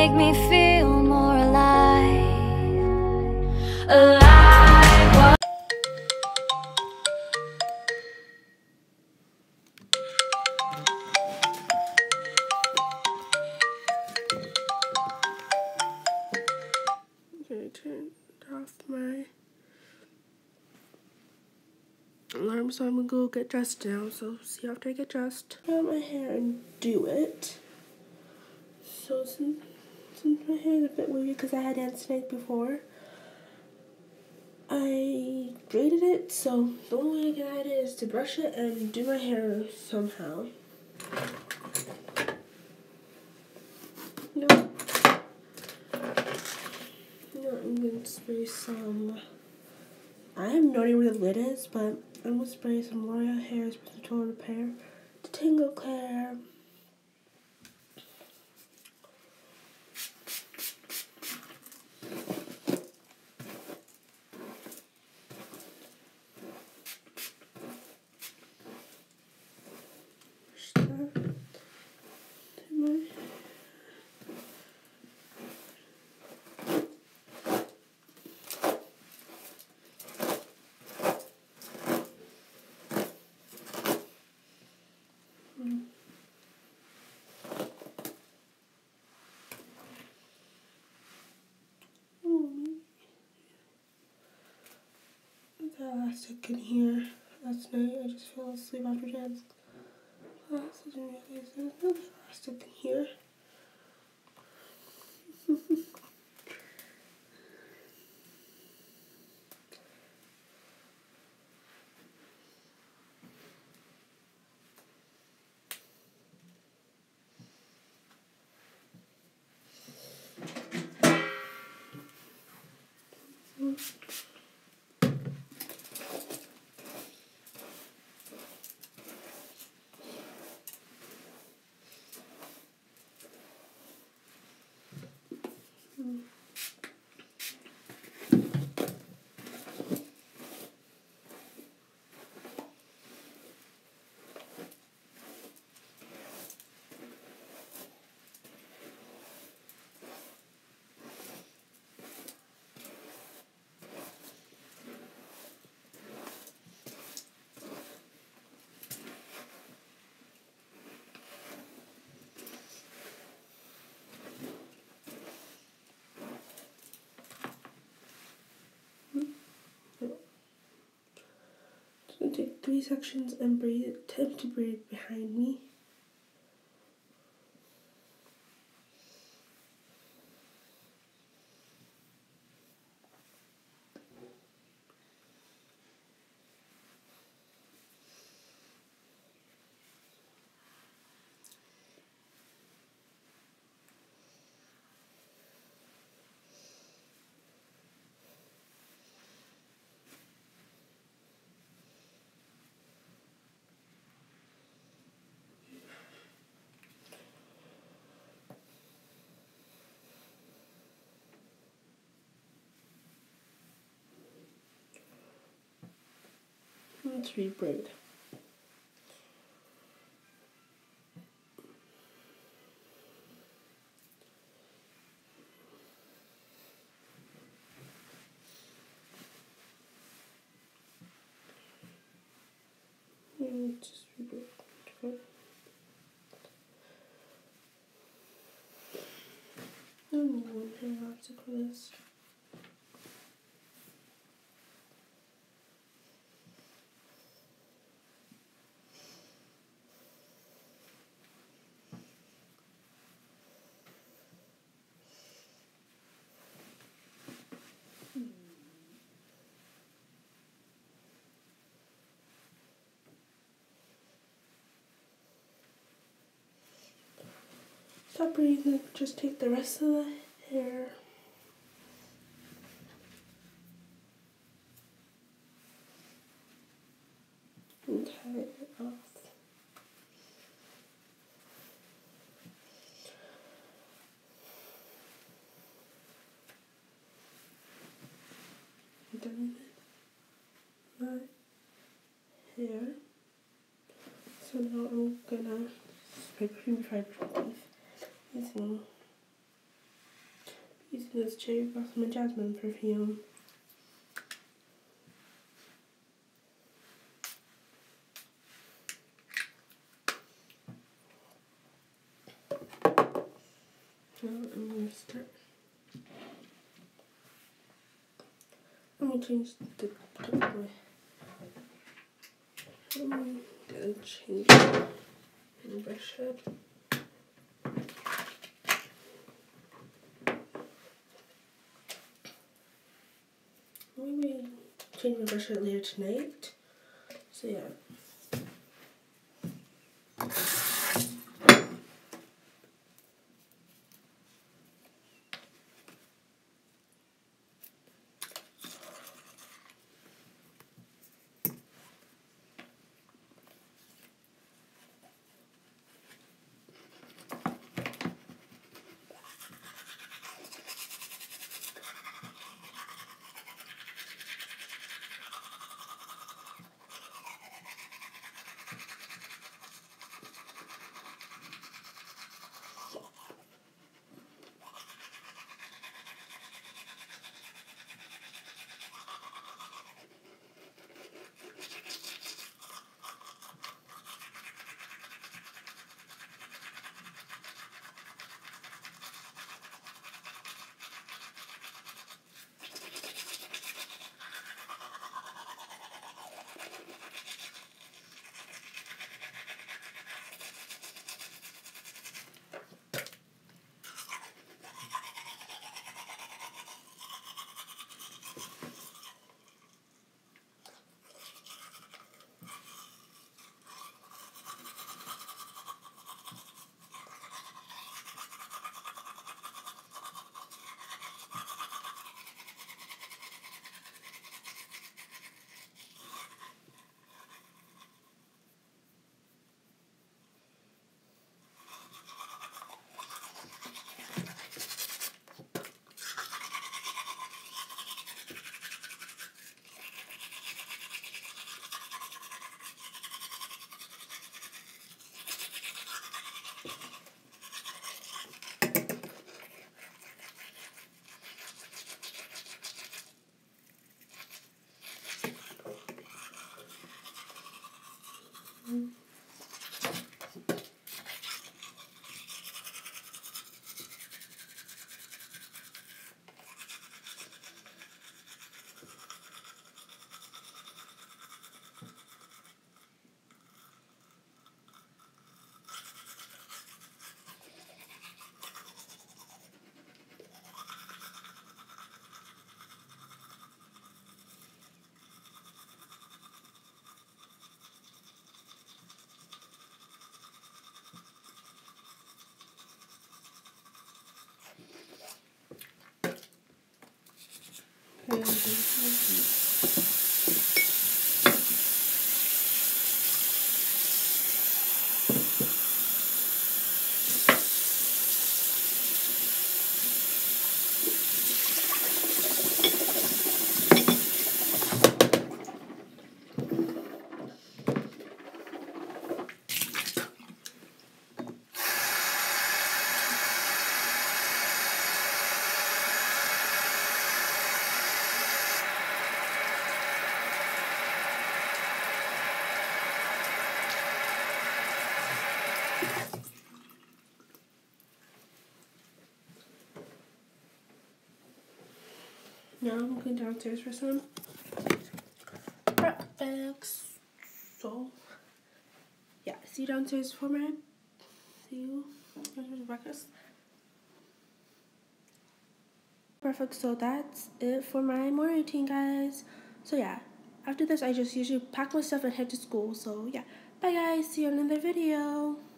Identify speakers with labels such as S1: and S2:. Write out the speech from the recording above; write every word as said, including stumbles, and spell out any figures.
S1: make me feel more alive. Alive.
S2: Okay, turn off my alarm, so I'm gonna go get dressed now. So see you after I get dressed. Put my hair and do it. So since, since my hair is a bit wavy because I had dance night before, I braided it. So the only way I can hide it is to brush it and do my hair somehow. No. No, I'm gonna spray some. I have no idea where the lid is, but I'm gonna spray some L'Oreal Hair Special Tone Repair Detangle Care. Elastic in here. Last night I just fell asleep after dance. Last, I didn't realize there's another elastic in here. I'm going to take three sections and braid it, attempt to braid it behind me. Let's re-braid. And just re-braid. I don't need one hair elastic for this. Stop breathing, just take the rest of the hair. And tie it off. I'm done with my hair. So now I'm gonna spray perfume before I brush my teeth using using this Cherry Blossom and Jasmine perfume. Now I'm gonna start. I'm gonna change the color. I'm gonna change the brush head. Maybe change my brush head later tonight. So yeah. Now I'm going downstairs for some breakfast. So, yeah, see you downstairs for my, see you downstairs for breakfast. Perfect, so that's it for my morning routine, guys. So yeah, after this I just usually pack my stuff and head to school. So yeah, bye guys, see you in another video.